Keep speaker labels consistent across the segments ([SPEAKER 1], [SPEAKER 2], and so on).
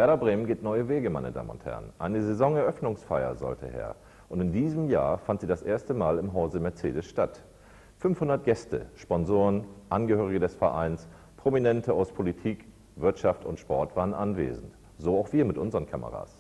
[SPEAKER 1] Werder Bremen geht neue Wege, meine Damen und Herren. Eine Saisoneröffnungsfeier sollte her. Und in diesem Jahr fand sie das erste Mal im Hause Mercedes statt. 500 Gäste, Sponsoren, Angehörige des Vereins, Prominente aus Politik, Wirtschaft und Sport waren anwesend. So auch wir mit unseren Kameras.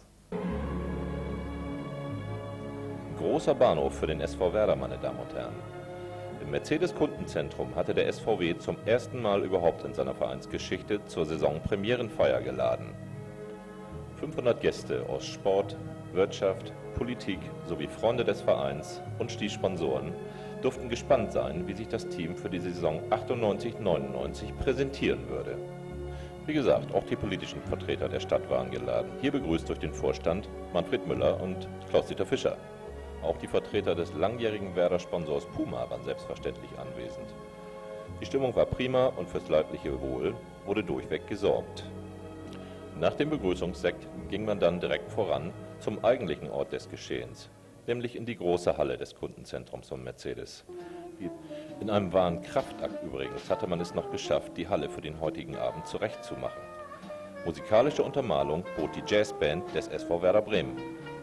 [SPEAKER 1] Großer Bahnhof für den SV Werder, meine Damen und Herren. Im Mercedes-Kundenzentrum hatte der SVW zum ersten Mal überhaupt in seiner Vereinsgeschichte zur Saisonpremierenfeier geladen. 500 Gäste aus Sport, Wirtschaft, Politik sowie Freunde des Vereins und Sponsoren durften gespannt sein, wie sich das Team für die Saison 98/99 präsentieren würde. Wie gesagt, auch die politischen Vertreter der Stadt waren geladen. Hier begrüßt durch den Vorstand Manfred Müller und Klaus-Dieter Fischer. Auch die Vertreter des langjährigen Werder-Sponsors Puma waren selbstverständlich anwesend. Die Stimmung war prima und fürs leibliche Wohl wurde durchweg gesorgt. Nach dem Begrüßungssekt ging man dann direkt voran zum eigentlichen Ort des Geschehens, nämlich in die große Halle des Kundenzentrums von Mercedes. In einem wahren Kraftakt übrigens hatte man es noch geschafft, die Halle für den heutigen Abend zurechtzumachen. Musikalische Untermalung bot die Jazzband des SV Werder Bremen.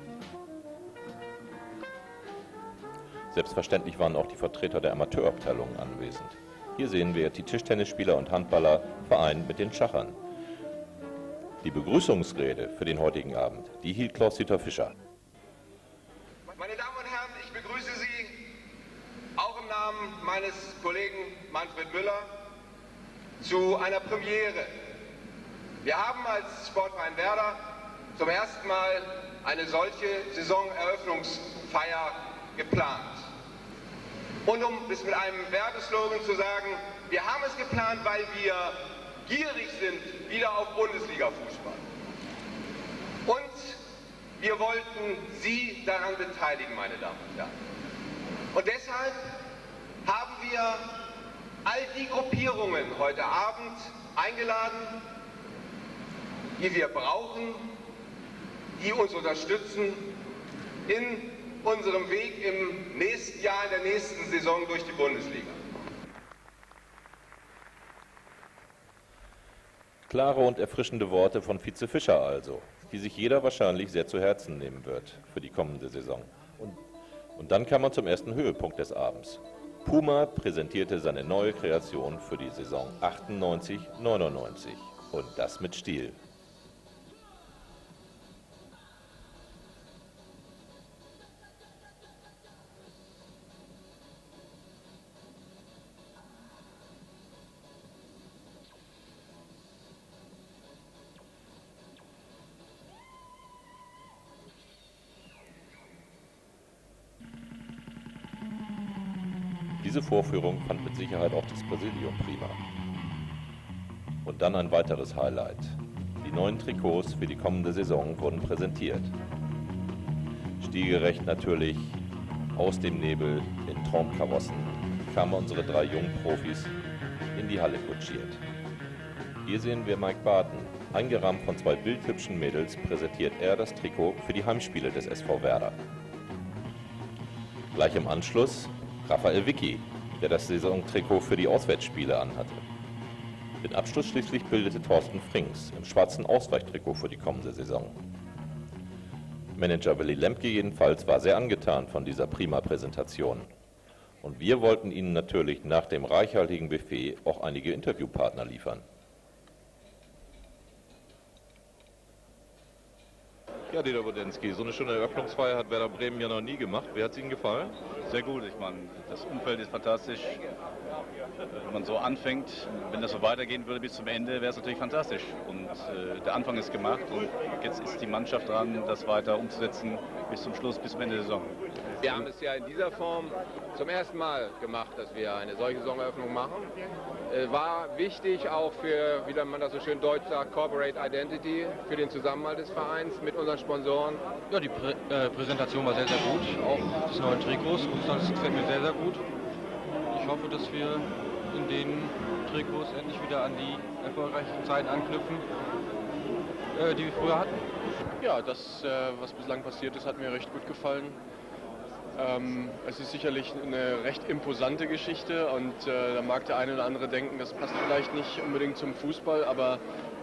[SPEAKER 1] Selbstverständlich waren auch die Vertreter der Amateurabteilungen anwesend. Hier sehen wir die Tischtennisspieler und Handballer vereint mit den Schachern. Die Begrüßungsrede für den heutigen Abend, die hielt Klaus-Dieter Fischer.
[SPEAKER 2] Meine Damen und Herren, ich begrüße Sie auch im Namen meines Kollegen Manfred Müller zu einer Premiere. Wir haben als Sportverein Werder zum ersten Mal eine solche Saisoneröffnungsfeier geplant. Und um es mit einem Werbeslogan zu sagen, wir haben es geplant, weil wir gierig sind wieder auf Bundesliga-Fußball. Und wir wollten Sie daran beteiligen, meine Damen und Herren. Und deshalb haben wir all die Gruppierungen heute Abend eingeladen, die wir brauchen, die uns unterstützen in unserem Weg im nächsten Jahr, in der nächsten Saison durch die Bundesliga.
[SPEAKER 1] Klare und erfrischende Worte von Vize Fischer also, die sich jeder wahrscheinlich sehr zu Herzen nehmen wird für die kommende Saison. Und dann kam man zum ersten Höhepunkt des Abends. Puma präsentierte seine neue Kreation für die Saison 98/99 und das mit Stil. Diese Vorführung fand mit Sicherheit auch das Präsidium prima. Und dann ein weiteres Highlight. Die neuen Trikots für die kommende Saison wurden präsentiert. Stilgerecht natürlich, aus dem Nebel in Traumkarossen kamen unsere 3 jungen Profis in die Halle kutschiert. Hier sehen wir Mike Barton. Eingerahmt von 2 bildhübschen Mädels präsentiert er das Trikot für die Heimspiele des SV Werder. Gleich im Anschluss Raphael Vicky, der das Saisontrikot für die Auswärtsspiele anhatte. Den Abschluss schließlich bildete Thorsten Frings im schwarzen Ausweichtrikot für die kommende Saison. Manager Willy Lemke jedenfalls war sehr angetan von dieser prima Präsentation. Und wir wollten Ihnen natürlich nach dem reichhaltigen Buffet auch einige Interviewpartner liefern. Ja, Dieter Budensky, so eine schöne Eröffnungsfeier hat Werder Bremen ja noch nie gemacht. Wie hat es Ihnen gefallen?
[SPEAKER 3] Sehr gut, ich meine, das Umfeld ist fantastisch. Wenn man so anfängt, wenn das so weitergehen würde bis zum Ende, wäre es natürlich fantastisch. Und der Anfang ist gemacht und jetzt ist die Mannschaft dran, das weiter umzusetzen bis zum Schluss, bis zum Ende der Saison.
[SPEAKER 2] Wir haben es ja in dieser Form zum ersten Mal gemacht, dass wir eine solche Saisoneröffnung machen. War wichtig auch für, wie man das so schön deutsch sagt, Corporate Identity, für den Zusammenhalt des Vereins mit unseren Sponsoren.
[SPEAKER 4] Ja, die Präsentation war sehr, sehr gut, auch des neuen Trikots. Und das gefällt mir sehr, sehr gut. Ich hoffe, dass wir in den Trikots endlich wieder an die erfolgreichen Zeiten anknüpfen, die wir früher hatten.
[SPEAKER 5] Ja, das, was bislang passiert ist, hat mir recht gut gefallen. Es ist sicherlich eine recht imposante Geschichte und da mag der eine oder andere denken, das passt vielleicht nicht unbedingt zum Fußball, aber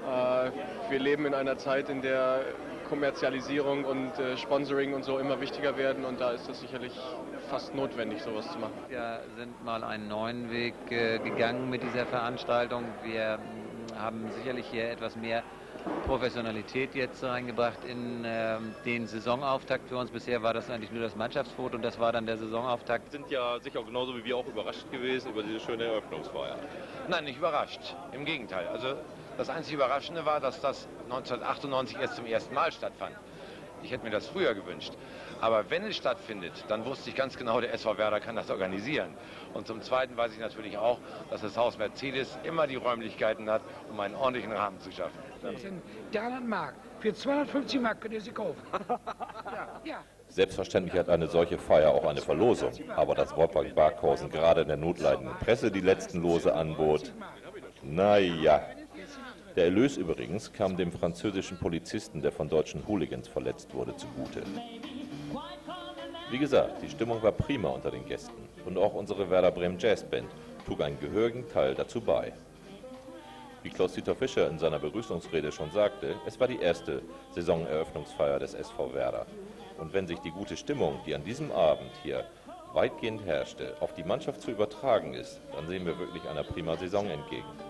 [SPEAKER 5] Wir leben in einer Zeit, in der Kommerzialisierung und Sponsoring und so immer wichtiger werden, und da ist es sicherlich fast notwendig, sowas zu machen.
[SPEAKER 6] Wir sind mal einen neuen Weg gegangen mit dieser Veranstaltung. Wir haben sicherlich hier etwas mehr Professionalität jetzt reingebracht in den Saisonauftakt für uns. Bisher war das eigentlich nur das Mannschaftsfoto und das war dann der Saisonauftakt.
[SPEAKER 1] Sind ja sicher genauso wie wir auch überrascht gewesen über diese schöne Eröffnungsfeier.
[SPEAKER 7] Nein, nicht überrascht. Im Gegenteil. Also das einzig Überraschende war, dass das 1998 erst zum ersten Mal stattfand. Ich hätte mir das früher gewünscht. Aber wenn es stattfindet, dann wusste ich ganz genau, der SV Werder kann das organisieren. Und zum Zweiten weiß ich natürlich auch, dass das Haus Mercedes immer die Räumlichkeiten hat, um einen ordentlichen Rahmen zu schaffen.
[SPEAKER 8] Das sind 300 Mark. Für 250 Mark könnt ihr sie kaufen. Ja.
[SPEAKER 1] Selbstverständlich hat eine solche Feier auch eine Verlosung. Aber dass Wolfgang Barkhausen gerade in der notleidenden Presse die letzten Lose anbot, naja. Der Erlös übrigens kam dem französischen Polizisten, der von deutschen Hooligans verletzt wurde, zugute. Wie gesagt, die Stimmung war prima unter den Gästen und auch unsere Werder Bremen Jazzband trug einen gehörigen Teil dazu bei. Wie Klaus-Dieter Fischer in seiner Begrüßungsrede schon sagte, es war die erste Saisoneröffnungsfeier des SV Werder. Und wenn sich die gute Stimmung, die an diesem Abend hier weitgehend herrschte, auf die Mannschaft zu übertragen ist, dann sehen wir wirklich einer prima Saison entgegen.